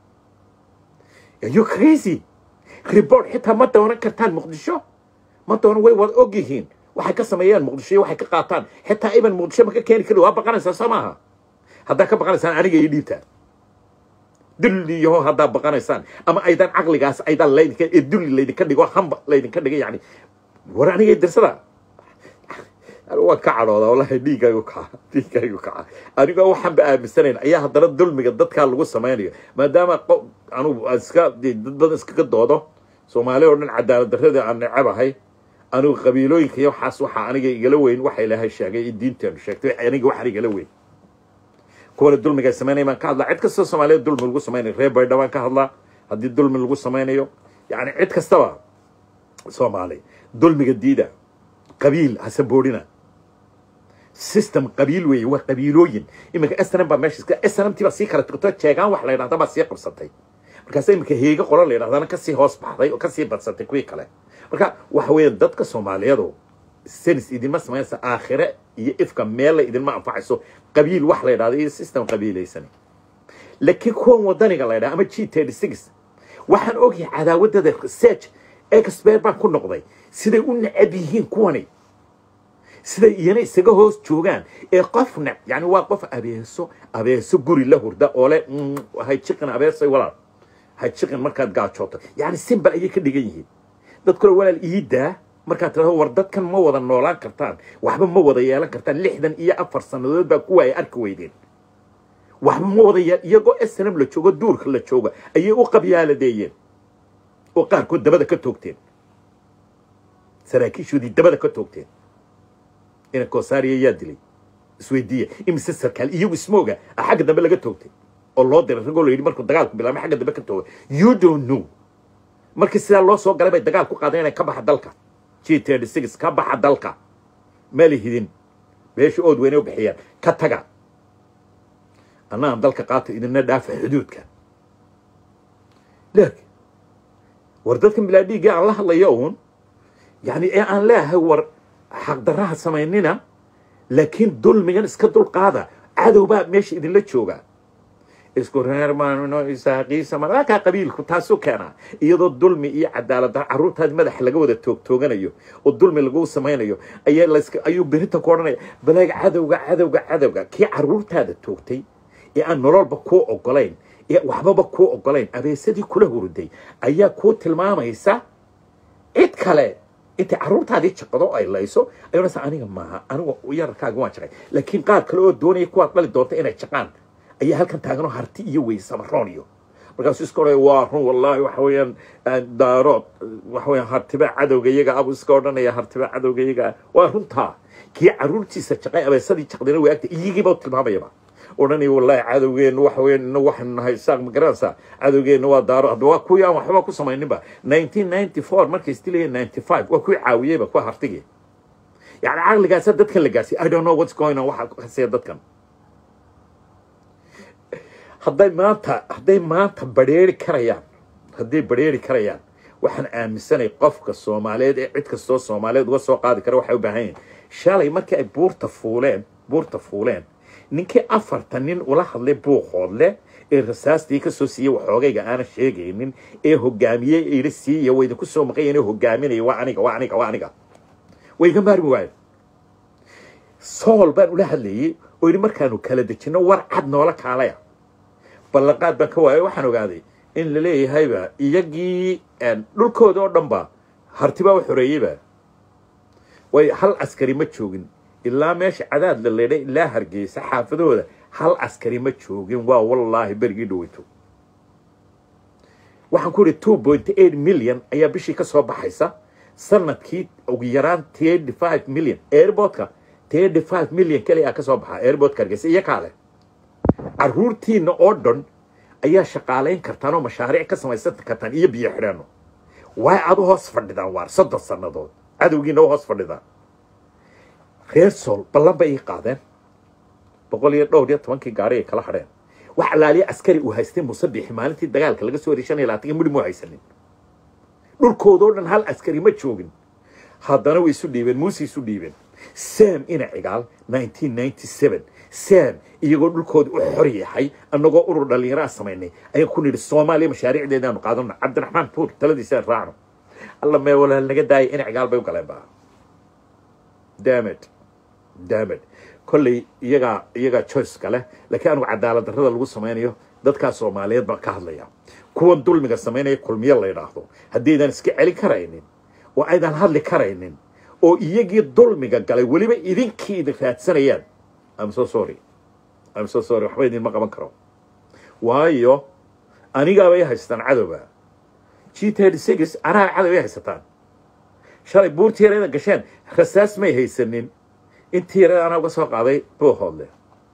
you crazy report xitaa ma doonan kartaan Muqdisho ma doonan way wada og yihiin waxay ka sameeyaan Muqdisho waxay ka qaataan xitaa iban Muqdisho ma ka keeni karo waa baqanaysaa Soomaha hadda ka baqanaysaan aniga iyo dhiibta دلي يهو هذا بقانيسان أما أيضا عقلي قاس أيضا لين كده الدلي لين كده جوا خم لين كده يعني وراني يدرس هذا هو كعرة والله ديكا يوكع ديكا يوكع أنا جوا حب بسنين أيها هذا الدل مجدد كان لقوس سمانية ما دام أنا أسكا ضد أسكا كده سومالي ورنا عدالة درسة عن عبا هاي أنا قبيلوي كيو حاس وح أنا جي جلوين وحي لها الشيء الدين تام الشيء أنا جوا حري جلوين كون الدول مجا سماني ما كهلا عد كسر سمالي الدول ملقو سماني غير بيدا ما كهلا هدي الدول ملقو سمانيو يعني عد كستوا سومالي دول مجا جديدة قبيل حسبورينا سيستم قبيل وي وقبيلوين إما كأسرم بمشي كأسرم تبى سيكرة تقطع شيئا وحلا ينادى بس يقرب سطحي مركز إما كهيجا قرار لي أنا كسي هوس بحري وكسي بس كوي كله مركز وحوي الدت كسومالي هذا السنس إذا ما سمعنا آخرة يفكر ميل إذا ما أنفعسه قبيل وحلا هذا سيستم قبيلي سني لكن كون وداني قال هذا أما شيء تاني سكس وحن أوكي عداوة ده سيرش إكسبير بان كل نقطة سيدا يقولنا أبيهين كوني سيدا يعني سجى هوس شوغان إيقافنا يعني واقف أبيهسو أبيهسو قولي له ده أولا هاي تشكن أبيهسو ولا هاي تشكن مركز قاعد شاطر يعني سيمبل أي كده جيه تذكر ولا الإيد ده markaad tiraahdo war dadkan ma wada noolaan kartaan waxba ma wada yeelan kartaan lixdan iyo afar sanadood baa ku waayay arki weydeen waxba ma wada iyagoo snm la joogo duurka la jooga ayay u qabyaaladeeyeen oo qaarkood dabada ka toogteen saraakiishoodii dabada ka toogteen ina koosaariya yaa dilay isweydiiya imise sarkaal iyagu ismooga xagga dambe laga toogtay oo loo diray ragoo la yidhi markuu dagaalku bilaabay xagga dambe ka tooga you don't know markii sidaa loo soo galay bay dagaal ku qaadeen inay ka baxa dalka جي تيرتي سيكس كبح دلكا مالي هيدين بيش أود وينو بحيان كتاقا أنا دلكا قاتل إذن ندافع حدودك لكن وردتكم بلادي قاع الله الله يوون يعني إيه أن لا هو حق دراها سمينينا لكن دول ميان اسكدول قادة عادوا بقى ماشي إذن لتشوغا اسكو هرمان نو إساقي سمرا كا قبيل كتاسو كانا إيضا الدولمي إيه عدالة عروت هاد مدح لقوة دا توق توغان أيو والدولمي لقوة سمين أيو أيو لسك أيو بريتا كورنا بلاق عدوغا عدوغا عدوغا كي عروت هاد التوقتي إيه أن نرال بكو أقلين إيه وحبا بكو أقلين أبي سيدي كله وردي أيا كو تلماما إسا إد كالي انت عرورتادي جقدو اي layso ayuu naas aniga maaha anigu yarkaaga waan jaqay laakiin qaar kale oo doonaya kuwa dhali doonta inay jaqaan ayaa halkan taagano harti iyo weysama rooniyo markaas isku oray waa run wallahi waxa weeyaan daarood waxa weeyaan hartiba cadowga iyaga abu iska odhanaya hartiba cadowga iyaga waa runta kii caruurtiisa jaqay abeesadii jaqdina way agta iyigiiba tilmaamayaba odhanay wallahi cadowgeenu waxa weeyaan waxaan nahay saaq magaransa cadowgeenu waa daaro hadda waa kuwii aan waxba ku samayninba nineteen ninety-four markay istilayeen ninety-five waa kuwii caawiyeyba kuwa hartigii yani caqligaas dadkan la gaarsiy I don't know what's going on waxa kasii dadkan hadday maanta hadday maanta badheeri karayaan hadday badheeri karayaan waxaan aaminsanay qofka Soomaaliyeed ee cid kastoo Soomaaliyeed uga soo qaadi kara waxay u baahan yihiin shalay markii ay buurta fuuleen buurta fuuleen ninkii afartan nin ula hadlay buuqoodle ee rasaastii ka soo siiyay waxoogayga aan sheegaynin ee hogaamiyay ee ila siiyay way ku soo maqayeen hogaaminay waa aniga waa aniga waa aniga way ka maarmi waayeen sool baan ula hadlayay oo in markaanu kala dejino war cad noola kaalaya balaqaad baan ka waayay waxaan ogaaday in la leeyahayba iyagii dhulkooda oo dhanba hartiba u xoreeyayba way hal askari ma joogin ilaa meesha cadaad la leeday ilaa Hargeysa xaafadooda hal askari ma joogin waa wallahi berigi dhaweyto waxaan ku yiri two point eight million ayaa bishii ka soo baxaysa sanadkii ugu yaraan thirty-five million airportka thirty-five million kale ayaa ka soo baxa airportka Hargeysa iyo kale caruurtiina oo dhan ayaa shaqaaleyn kartaan oo mashaariic ka samaysan kartaan iyo biyo xidhaano way adu hoos fadhidaan waar soddon sanadood cadowgiina hoos fadhidaan reer Sool ballan bay qaadeen boqol iyo dhowr iyo tobankii gaari ay kala xadheen wax alaaliye askari uu haystay musabix maalintii dagaalka laga soo rishan ilaa tii midmo haysanin dhulkooda oo dhan hal askari ma joogin haddana way isu dhiibeen muusi isu dhiibeen Sam ina cigaal nineteen ninety-seven Sam iyagoo dhulkooda u xor yahay anagoo urur dhalinyaro sameynay ayaan ku nidhi Soomaaliya mashaariicdeedaan qaadano Cabdiraxmaan Puur taladiisa raacno alla ma walaal naga daay ina cigaal bay u galeen baa damn it damn it kulli iyaga iyaga choice kale laakiin anigu cadaalad darrada lagu sameeyo dadka Soomaaliyeed ba ka hadlaya kuwa dulmiga sameynaya kulmiye la yiraahdo haddii aan iska celin karaynin oo aydan hadli karaynin oo iyagii dulmiga galay waliba idinkii idin raadsanayaan I'm so sorry I'm so sorry waxba idin ma qaban karo waayo aniga bay haystaan cadowba G thirty-six ana cadow ay haystaan shalay buurtiirada gasheen rasaas may haysanin intii yara ana uga soo qaaday buuxoodle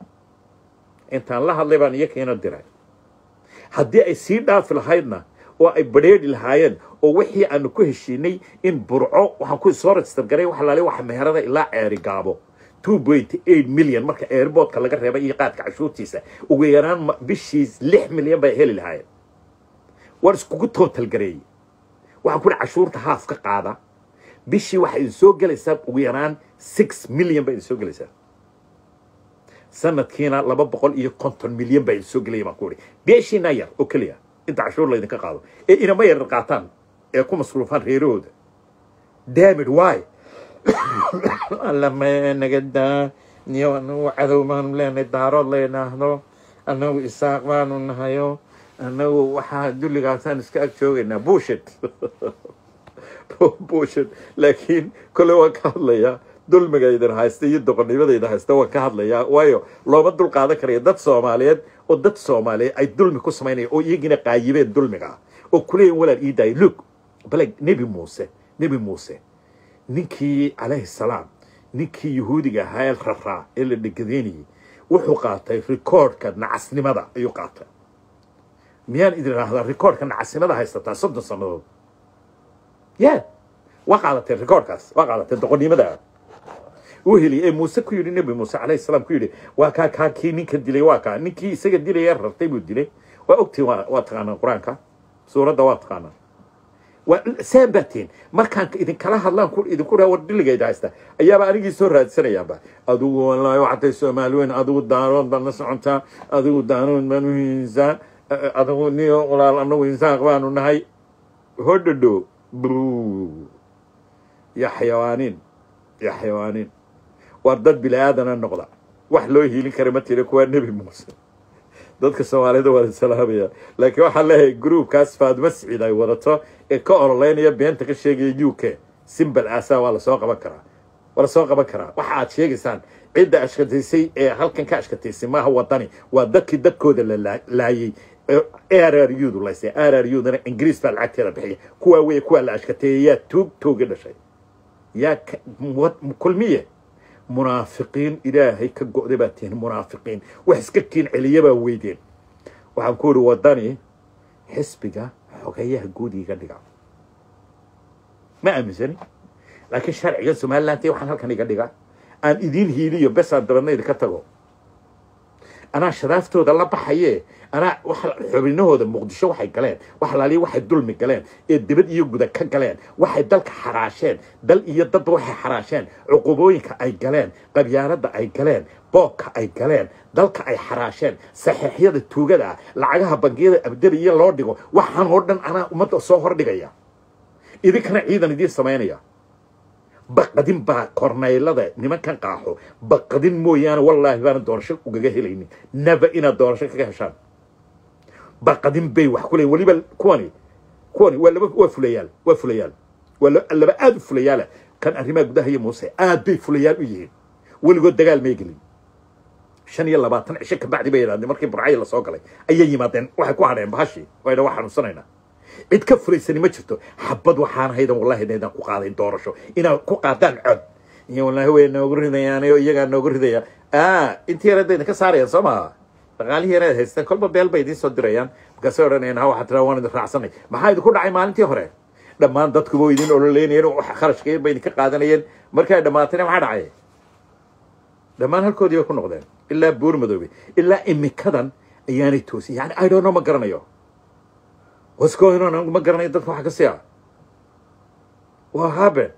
intaan la hadlay baan iyakeena diray haddii ay sii dhaafi lahaydna oo ay badheeri lahaayeen oo wixii aanu ku heshiinay in burco waxaan ku soo register garay wax laale wax meherada ilaa ceeri gaabo two point eight million marka airportka laga reebay iyo qaadka cashuurtiisa ugu yaraan bishii six million bay heli lahaayeen war isku total gareey waxaan ku cashuurta haaf ka qaada bishii waxay soo galaysaa ugu yaraan six million bay soo galaysaa sanadkiina laba boqol iyo konton milyan bay soo galayaan ku ri bishii nayar oo kaliya inta cashuur la idinka qaado ee ina ma yar qaataan ee ku masruufan reerooda damn why alla ma nagada niyo anu cadow maan leenay daarood leenaahdo anagu isaaq baanu nahayo anagu waxa duligaasan iska ag joogaynaa bullshit bullshit laakiin kale waa ka hadlaya dulmiga idin haysta iyo doqonnimada haysta waa ka hadlaya waayo looma dul qaadan karayo dad Soomaaliyeed oo dad Soomaaliyeed ay dulmi ku sameeyeen oo iyagina qaayibeen dulmiga oo kulay walaal ii day look bal nabi Muuse nabi Muuse ninkii alayhi salaam ninkii yahuudiga hayl rafaa ee la dhigdeeyay wuxuu qaatay recordka nacasnimada ayuu qaatay miyaan idin raahdaa recordka nacasnimada haysta soddon sanadood yeah waqaadtay recordkaas waqaadtay doqonnimada وهلي إيه موسى كيوري نبي موسى عليه السلام كيوري وكا كا كي نينك ديلي واكا نينكي سجد ديلي يرتي بديلي وأكتي واتقانا القرآن كا سورة دواتقانا وسابتين ما كان إذا كلاه الله كل إذا كله ورد اللي جاي دايسته أيام أريجي سورة السنة يابا أدو والله وعطي سومالوين أدو الدارون بالنص عنتا أدو الدارون منو إنسان أدو نيو ولا أنو إنسان قوانو نهاي هددو برو يا حيوانين يا حيوانين وردد بلادنا النقطة وحلو هيلين كريمتي لكوا النبي موسى dadka Soomaalida waa salaamaya laakiin waxa la hay group kaas faad mas'id ay wadato ee ka orleynaya beenta ka sheegay U K simbal aasaa waa la soo qaban karaa waa la soo qaban karaa waxa aad sheegaysaan cidda ashkataysay ee halkan ka ashkataysay maaha wadani waa dadkii dadkooda la laayay R R U du laysay R R U dana ingiriis baa lacagteeda bixiya kuwa way kuwa la ashkateeyaa tuug tuuga dhashay yaa kulmiye munaafiqiin ilaahay ka go'day baa tiin munaafiqiin wax iska tiin ciliyaba weydeen waxaan ku iri wadani xisbiga xogayaha guudiga dhiga ma aaminsani laakiin sharciga Soomaaliland waxaan halkan iga dhiga aan idin hiiliyo bas aan dabadnayda ka tago أنا شرافته ده الله بحيه أنا واحد حبينه هذا مقدسه واحد قلان واحد عليه واحد دول مقلان الدبد يجود كان قلان واحد دلك حراشان دل يضد واحد حراشان عقوبويك أي قلان قبيارة أي قلان بوك أي قلان دلك أي حراشان صحيح يد التوجد لعجها بنجيل أبدل يلورديو واحد هردن أنا ومت صهر دقيا إذا كان عيدا ندير سمانية بقدين با كورنيلا ده نمان كان قاحو بقدين مويان والله بان دورشك وجا هليني نبا إنا دورشك كهشان بقدين بي وحكولي ولي بل كواني كواني ولا وفليال وفليال ولا اللي بقى آد فليالة كان أريما قده هي موسى آد بي فليال ويجين واللي قد دقال ميقلي شان يلا باتن عشك بعد بيلا عندي مركب برعي الله سوقلي أي يماتين وحكوا عنهم بهاشي وإذا واحد نصنينا إد كفري سني ما شفتوا حبض وحان هيدا والله هيدا قاعدين دورشوا إنا قاعدين عد يا والله هو إنه قرر ذي يعني يجا إنه قرر ذي آه أنت يا رد إنك صار يا سما فقالي يا رد هسه كل ببيل بيدي صدريان بكسر إنه هو حتى وانا دفع عصني ما هيدا كل عيمان أنت هره لما أنت تكبوا يدين أولو لين يرو خرج كي بينك قاعدين ين مركا لما تنا ما حد عاي لما هالكود يكون نقدين إلا بور مدوبي إلا إمي كذا يعني توسي يعني I don't know ما قرنا يو What's going on? I'm not going to talk about it. What happened?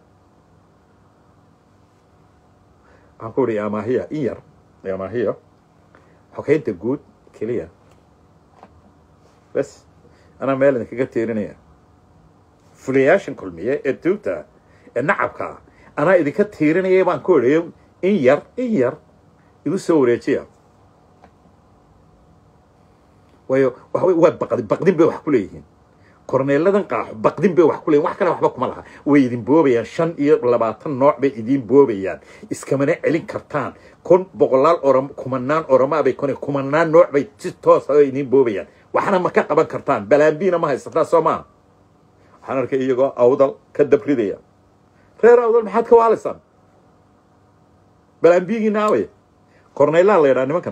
I'm going to go here. Here. I'm here. Okay, the good. Clear. بس أنا مالي إنك جت تيرني. فلياشن كل مية التوتا النعبكا. أنا إذا كنت تيرني ما نقول يوم إير إير يسوي شيء. ويو وهو بقدم بقدم بوح كليهن كورنيلا دن قاح بقدم بوح كليه wax kale waxba kuma laha way idin boobayaan shan iyo labaatan nooc bay idin boobayaan iskamana celin kartaan kun boqolaal oram kumanaan orama bay kun kumanaan nooc bay si toos ah idin boobayaan waxna ma ka qaban kartaan balaambiina ma haysataa Soomaa waxaan arkay iyagoo awdal ka dabridaya reer awdal maxaad ka waalisan balaambiigi naawe كورنيلا la yiraahdo nimankan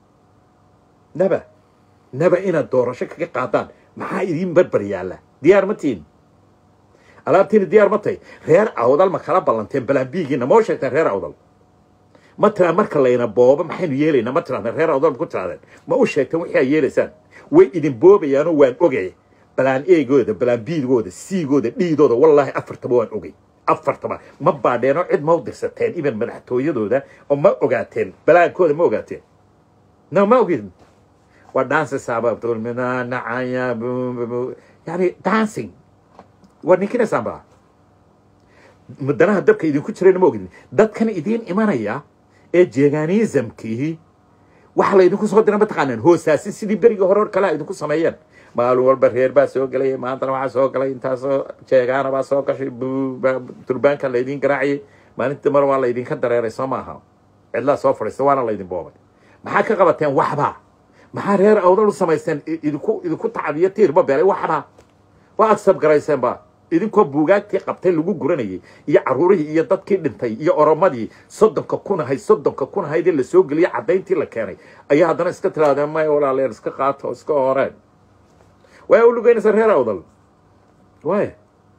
naba naba ina doorasho kaga qaadaan maxaa idin barbar yaala diyaar ma tiin alaabtiin diyaar ma tay reer awdal ma kala balanteen balaambiigina ma sheegtaan reer awdal ma tira marka layna booba maxaynu yeelaynaa ma tira reer awdal ku tiraadeen ma u sheegtaan wixii ay yeelaysaan way idin boobayaan waan ogay balaan eegooda balaan biidgooda siigooda dhiidooda wallahi afartaba waan ogay afartaba ma baadheeno cid ma u dirsateen iban madaxtooyadooda oo ma ogaateen balaankooda ma ogaateen no ma ogin ودانس سبب تقول منا نعيا يعني دانسينج ورنيكنا سبب مدنا هدبك يدين كتيرين موجودين دت كان يدين إيمانية الجيغانيزم كيه وحلا يدين كسر دنا بتقانن هو ساسي سيدي بريء هرور كلا يدين كسمايان ما لو البرهير بس هو قلي ما أنت ما عسوا قلي أنت عسوا جيغانا بس هو كشي تربان كلا يدين كراعي ما أنت مرة ولا يدين خدر رسمها إلا سافر استوانا لا يدين بابا ما حكى قبتين وحبا ما حرير أوضل سمايسن إذكو إذكو تعبية تير ببالي وحنا وأكسب قرايسن با إذكو بوجات قبتين لجو جرنيه يا عروره يا ضد كيدنتي يا أرمادي صدق ككون هاي صدق ككون هاي دي اللي سوق اللي عدين تيلا كاني أي هذا نسكت هذا ما يقول عليه نسكت قاطع نسكت أوران ويقولوا جاي نسرها أوضل وين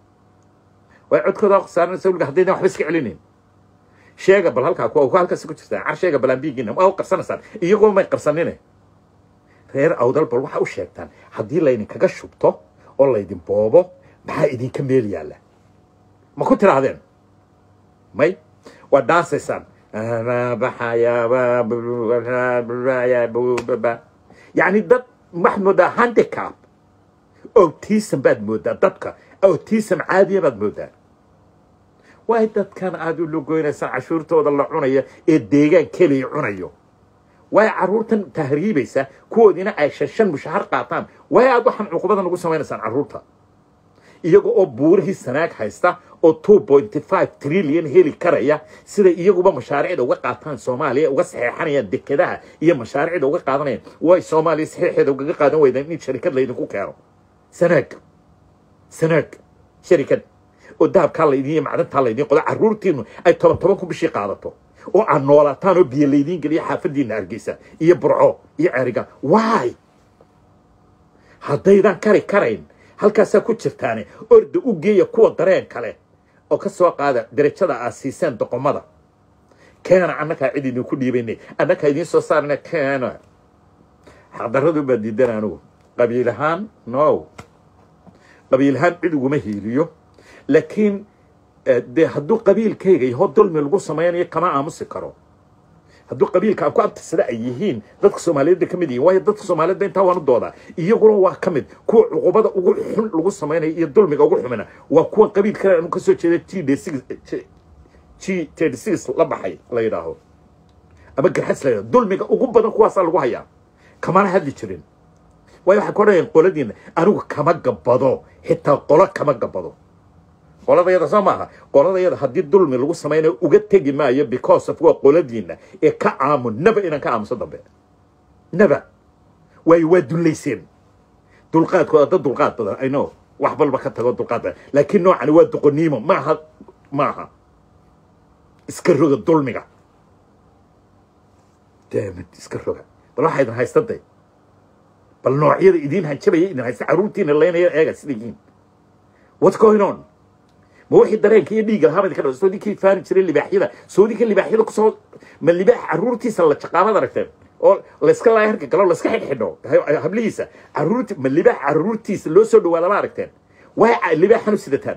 ويعد كذا صار نسوي قاعدين وحبسك علينين شيء قبل هالك أكو هالك سكوت شتى عر شيء قبل أن بيجينا أو قرصنا صار يقول ما يقرصنينه reer awdal bal waxa u sheegtaan hadii la idin kaga shubto oo la idin boobo maxaa idin ka meel yaala ma ku tiraadeen may waa daasaysan baxaya yani dad maxmuda handicap autism bad moodaa dadka autism caadiya bad moodaa waa dadkan aad u lugoynaysan cashuurtooda la cunaya ee deegaan kaliya cunayo way caruurtan tahriibaysa koodina ay shan mushahar qaataan way aad waxan cuqubada lagu sameynaysan caruurta iyaga oo buurihii sanaag haysta oo two point five trillion heli karaya sida iyaguba mashaariicda uga qaataan Soomaaliya uga saxeexanayaan dekedaha iyo mashaariicda uga qaadanayaan way Soomaaliya saxeexeeda uga qaadan weydaan in shirkad la idinku keeno sanad sanad shirkad oo dahabka la idin macdanta la idin qodo caruurtiinu ay toban toban ku bishii qaadato oo aan noolaataan oo biyo leedin galiya xaafadiina Hargeysa iyo Burco iyo Cariga why haddaydan kari karayn halkaas ku jirtaan ordo u geeya kuwa dareen kale oo ka soo qaada darajada aasiisan doqomada keena annaka cid idin ku dhiibaynay annaka idin soo saarna keena hadaradu badidan anu qabiilahan no qabiilahan cid ugu ma hiiliyo laakiin de hadduu qabiilkayga iyo dulmi lagu sameeyo kama aamusi karo hadduu qabiilka ku abtisada ay yihiin dadka Soomaaliyeed ka mid yihiin way dadka Soomaaliyeed inta waan u dooda iyaguna waa ka mid kuwa cuqubada ugu xun lagu sameeyo iyo dulmiga ugu xumina waa kuwa qabiilka anu ka soo jeeday T D six T D six la baxay la yiraahdo ama garxas la dulmiga ugu badan kuwaas lagu hayaa kama hadli jirin way waxa ku dhayeen qoladiina anigu kama gabado xitaa qolo kama gabado qoladayada Soomaaliya qoladayada hadii dulmi lagu sameeyo uga tagi maayo because of what qoladiina ee ka aamun naba inaan ka aamuso dambe naba way waduleyseen dulqaadkooda dad dulqaad badan I know wax balba ka tago dulqaad laakiin noocan waa doqoniimo maaha maaha iska roga dulmiga damn it iska roga bal waxa idin haystaday bal noocyada idin hanjabay idin haysta caruurtiina leenaya eega sidiin what's going on موحي درين كي ديغا هامد كدو سودي كي فان جيرين لباخيدا سودي كي لباخيدا كسو ما لباخ عرورتيس لا شقامه دركتين او لا اسكا لا هرك كلو لا اسكا خيدو هبليسا عرورتي ما لباخ عرورتيس لو سو دو ولا ما aragteen way لباخ xanu sidatan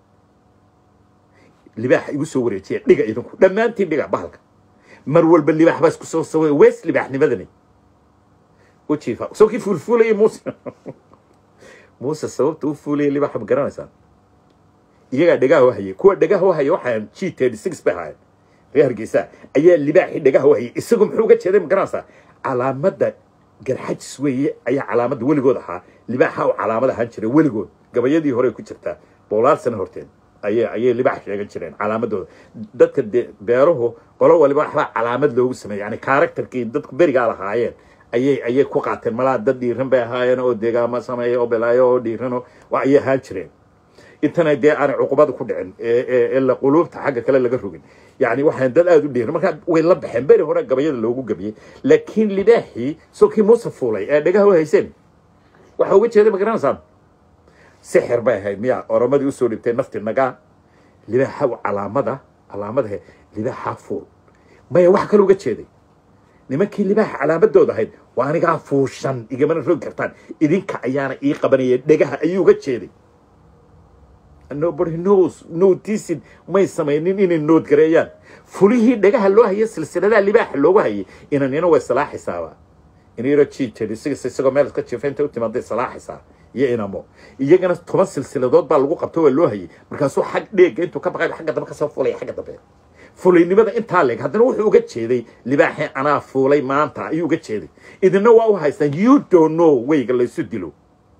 لباخ igu soo wareejiyay dhiga idinku dhamaantii dhiga bahalka mar walba لباخ bas ku soo saway wees لباخ nimadani oo jiifa soo ki fulfulay Muuse Muuse sababtu fulay لباخ ma garanaysan iyaga dhagaha waxay kuwa dhagaha waxay waxaan G thirty-six bahay reer Hargeysa ayaa libaaxi dhagaha waxay isagu muxuu uga jeeday magaranaysa calaamada garxajis weeye ayaa calaamada weligood ahaa libaaxa oo calaamada ahaan jiray weligood gabayadii hore ku jirta boqolaal sano horteen ayay ayay libaax sheegan jireen calaamadooda dadka beeruhu qolo waliba waxa calaamad loogu sameeyay yani characterkii dadku beriga lahaayeen ayay ayay ku qaateen malaa dad dhiiran bay ahaayeen oo deegaama sameeyay oo belaayo oo dhiirano waa ayay ahaan jireen intana dee aan cuqubada ku dhicin ee la quluubta xagga kale laga rogin yani waxaan dad aad u dheer marka way la baxeen bari hore gabayada loogu gabiyay laakiin libaaxi soo kii Muuse fuulay ee dhagaha haysan waxa uga jeeday magaranaysan sixir bay ahayd miya oromadii u soo dhibtay nafti naga libaaxa calaamada calaamadaha libaaxa fuul may wax kale uga jeeday nimankii libaaxa calaamadooda ahayd waa aniga fuushan igama roog kartaan idinka ayaana ii qabanayay dhagaha ayuu uga jeeday nobody knows noticing may sameeynin inay nood gareeyaan fulihii dhagaha loo hayay silsilada libaax loogu hayay inanina way salaax xisaaba inayro chiichadi siga meel ka jiifeenta u timaaday salaax xisaab iyo inamo iyagana toban silsiladood baa lagu qabto waa loo hayay markaasuu xaq dheega intuu ka baqay xagga dambe ka soo fulay xagga dambe fulinimada inta leeg haddana wuxuu uga jeeday libaaxi anaa fuulay maanta ayuu uga jeeday idina waa u haystaan you don't know wayga la isu dilo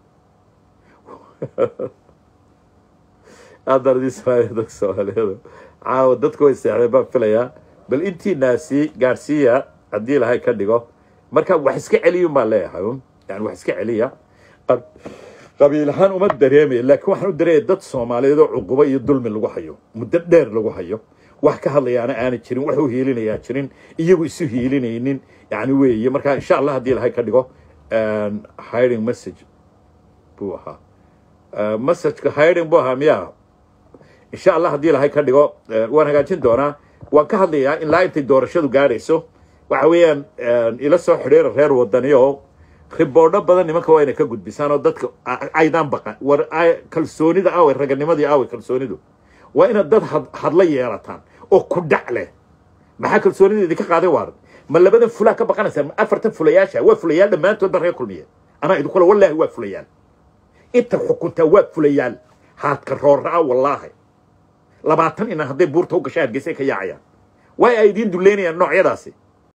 أقدر دي سؤال دكتور هذا عاود دكتور يسأل باب فيليا بل أنتي ناسي غارسيا عدي لهاي كديجو مركب وحسك عليه ما لا يحوم يعني وحسك عليه قبيل هان وما دريمي لكن واحد دري دت صومالي ذو عقوبة يدل من الوحيو مدبر الوحيو وحكى هذا يعني أنا تشرين وحو هيلين يا تشرين يجوا يسوي هيلين ينين يعني ويا مركب إن شاء الله هدي لهاي كديجو hiring message بوها message hiring بوها مياه إن شاء الله هدي لهاي كديجو وأنا قاعدين دونا وكان هذا إن لا أنت دور شو قاريسو وحويا إلى سو حرير غير وطنيو خبرنا بدن نما كواينا كجود بسانو دتك أيضا بقى ور كلسوني ده أو الرجال نما دي أو كلسوني ده وإن الدت حد حدلي يارتان أو كدعله ما حكى كلسوني دي كقاعدة وارد ما اللي بدن فلا كبقى نسمع أفرت فلياشة هو فليال لما أنت تقدر يأكل مية أنا إذا كله والله هو فليال أنت حكمت هو فليال هات كرر والله لبعتن إن هذي بورتو كشاد جسيك يا عيا واي أيدين دلني النوع يراسي